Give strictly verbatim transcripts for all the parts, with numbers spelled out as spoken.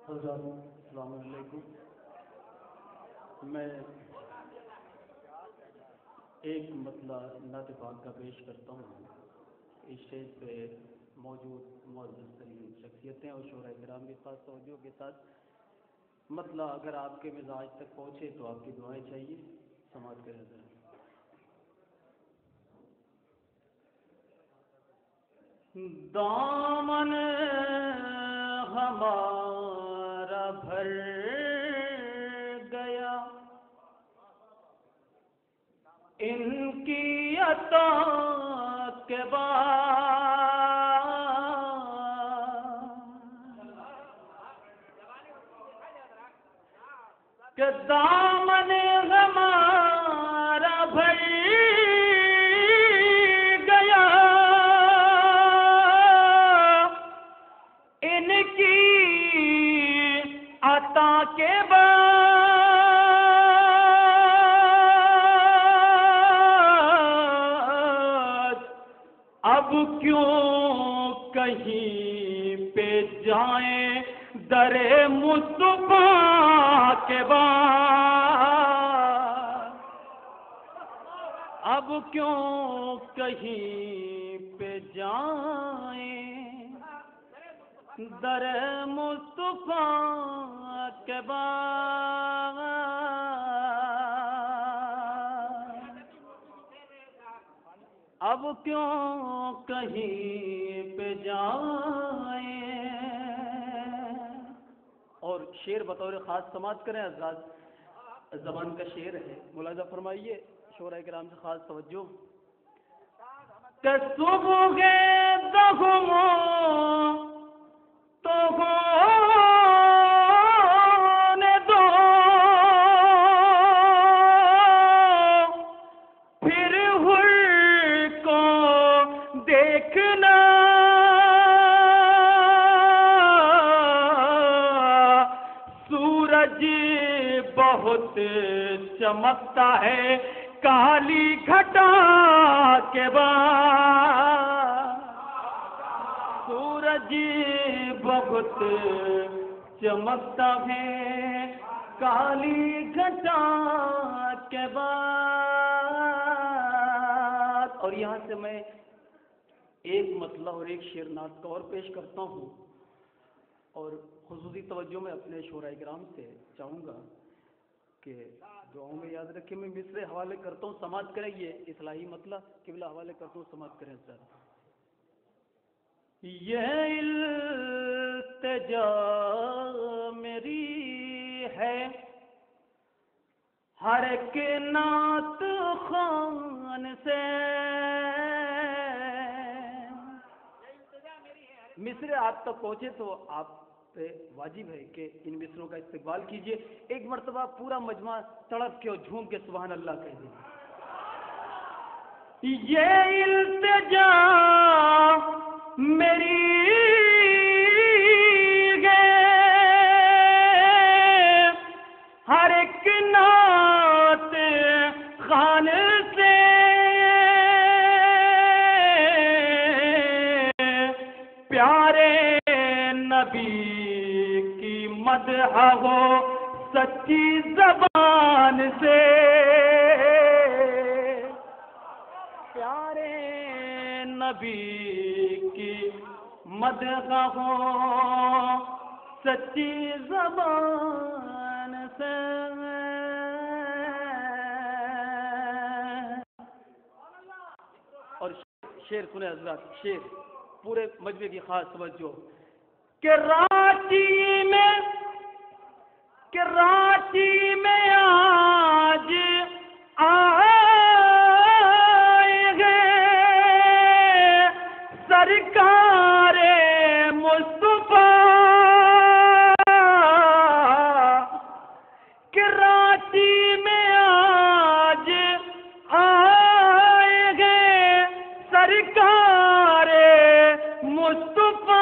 حضرات السلام علیکم. میں ایک مطلع نعت پاک کا پیش کرتا ہوں. اسٹیج پہ موجود معزز ترین شخصیتیں اور شعراء کرام بھی خاص توجہ کے ساتھ مطلع اگر آپ کے مزاج تک پہنچے تو آپ کی دعائیں چاہیے. سماعت کریں ذرا. دامن ہمارا بھر گیا ان کی عطا کے بعد کہ دامن ہمارا بھر گیا ان کی عطا کے بعد اب کیوں کہیں پہ جائیں در مصطفیٰ کے بعد اب کیوں کہیں پہ جائیں در مصطفیٰ کے بعد اب کیوں کہیں پہ جائیں. اور شعر بطور خاص سماعت کریں حضرات. زبان کا شعر ہے, ملاحظہ فرمائیے. شعراء کرام سے خاص توجہ. کہ صبح دہم تو ہونے دو پھر ہر کو دیکھنا سورج بہت چمکتا ہے کالی گھٹا کے بعد سورج بہت چمکتا ہے کالی گھٹا کے بعد. اور یہاں سے میں ایک مطلع اور ایک شعر نعت کا اور پیش کرتا ہوں اور خصوصی توجہ میں اپنے شعراء کرام سے چاہوں گا کہ دعاؤں میں یاد رکھیں. میں مصرے حوالے کرتا ہوں, سماعت کریں. یہ اصلاحی مطلع قبلہ حوالے کرتا ہوں, سماعت کریں سر. یہ التجا میری ہے ہر ایک نعت خوان سے. مصرے آپ تک پہنچے تو آپ پہ واجب ہے کہ ان مصروں کا استقبال کیجئے. ایک مرتبہ پورا مجمع تڑپ کے اور جھوم کے سبحان اللہ کہہ دیں. یہ التجا میری ہے ہر ایک نعت خوان سے پیارے نبی کی مدح ہو سچی زبان سے پیارے نبی کی مدح ہو سچی زبان سے. اور شعر سنیں حضرات. شعر پورے مجمع کی خاص توجہ. کہ رانچی میں کہ رانچی میں آج آئے گئے سرکار مصطفیٰ. کہ رانچی میں آج آئے گئے سرکار مصطفیٰ.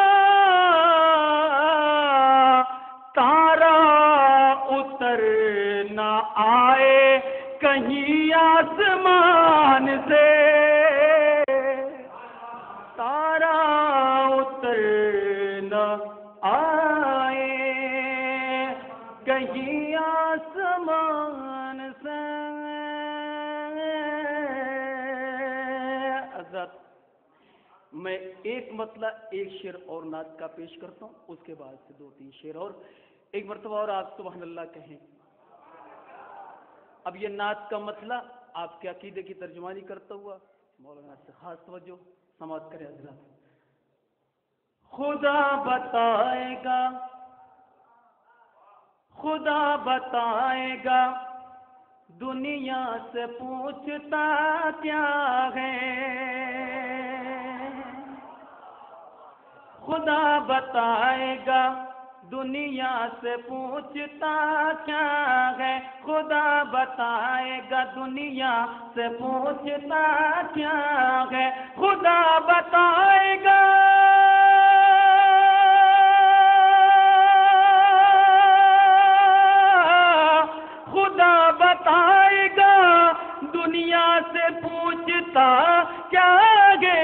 تارا اتر نہ آئے کہیں آسمان سے تارا اتر نہ آئے ایک مطلع ایک شعر اور نعت کا پیش کرتا ہوں، اس کے بعد سے دو تین شعر اور ایک مرتبہ اور آپ سبحان اللہ کہیں۔ اب یہ نعت کا مطلع آپ کے عقیدے کی ترجمانی کرتا ہوا مولانا سے خاص توجہ سماعت کرے حضرات۔ خدا بتائے گا، خدا بتائے گا، دنیا سے پوچھتا کیا ہے، خدا بتائے گا، دنیا سے پوچھتا کیا ہے، خدا بتائے گا، دنیا سے پوچھتا کیا ہے، خدا بتائے گا، خدا بتائے گا، دنیا سے پوچھتا کیا ہے،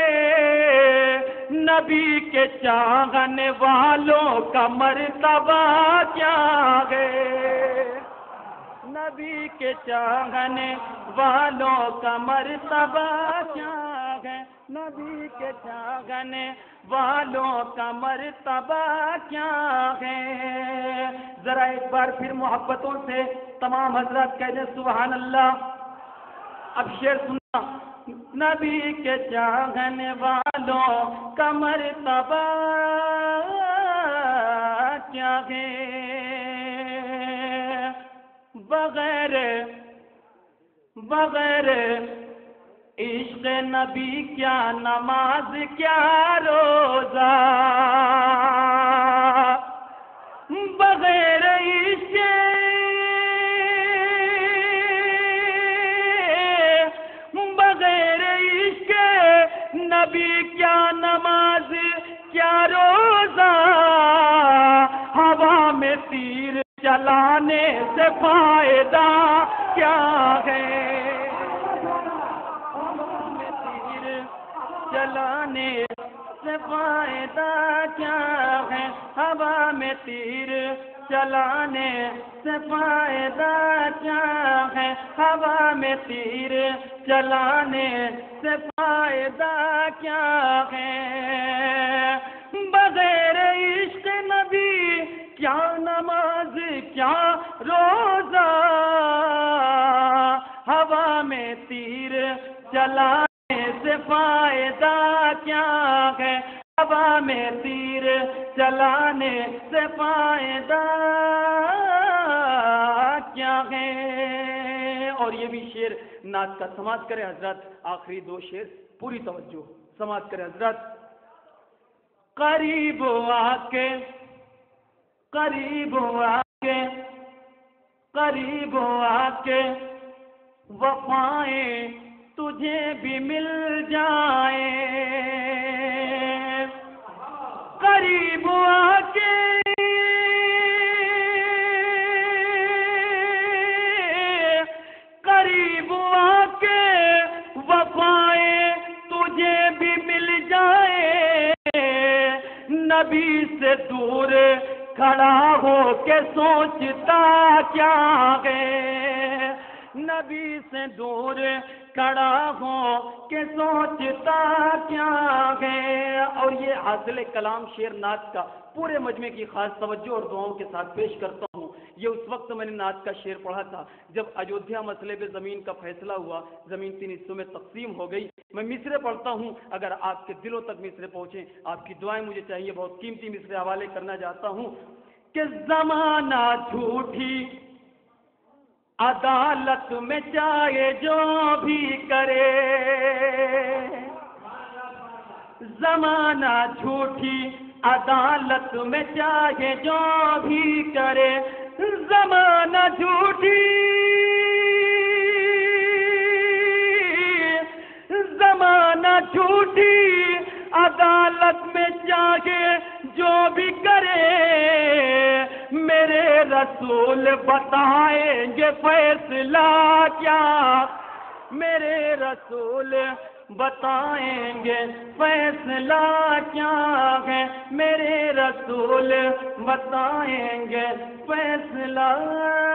نبی کے چاہنے والوں کا مرتبہ کیا ہے، نبی کے چاہنے والوں کا مرتبہ کیا ہے، نبی کے چاہنے والوں کا مرتبہ کیا ہے۔ ذرا ایک بار پھر محبتوں سے تمام حضرات کہہ دیں سبحان اللہ۔ اب شعر سننا، نبی کے چاہنے والوں کا مرتبہ کیا ہے، بغیر بغیر عشق نبی کیا نماز کیا روزہ، بغیر عشق بغیر عشق نبی کیا نماز کیا روزہ، ہوا میں تیر چلانے سے فائدہ کیا ہے، ہوا میں تیر چلانے سے فائدہ کیا ہے، ہوا میں تیر چلانے سے فائدہ کیا ہے، ہوا میں تیر چلانے سے فائدہ کیا ہے، بغیر عشق نبی کیا نماز کیا روزہ، ہوا میں تیر چلانے سے فائدہ کیا ہے، ہوا میں تیر چلانے سے فائدہ کیا ہے۔ اور یہ بھی شعر نعت کا سماعت کرے حضرات، آخری دو شعر پوری توجہ سماعت کرے حضرات۔ قریب آ کے قریب آ کے قریب آ کے وفائیں تجھے بھی مل جائیں، قریب آ کے قریب آ کے وفائیں تجھے بھی مل جائیں، نبی سے دور کھڑا ہو کے سوچتا کیا ہے، نبی سے دور کھڑا ہو کے سوچتا کیا ہے۔ اور یہ حاصل کلام شعر نعت کا پورے مجمع کی خاص توجہ اور دعاؤں کے ساتھ پیش کرتا ہوں۔ یہ اس وقت میں نے نعت کا شعر پڑھا تھا جب ایودھیا مسئلے پہ زمین کا فیصلہ ہوا، زمین تین حصوں میں تقسیم ہو گئی۔ میں مصرے پڑھتا ہوں، اگر آپ کے دلوں تک مصرے پہنچیں، آپ کی دعائیں مجھے چاہیے، بہت قیمتی مصرے حوالے کرنا چاہتا ہوں کہ زمانہ جھوٹی عدالت میں چاہے جو بھی کرے، زمانہ جھوٹی عدالت میں چاہے جو بھی کرے، زمانہ جھوٹی زمانہ جھوٹی عدالت میں چاہے جو بھی کرے، میرے رسول بتائیں گے فیصلہ کیا، میرے رسول بتائیں گے فیصلہ کیا ہے، میرے رسول بتائیں گے فیصلہ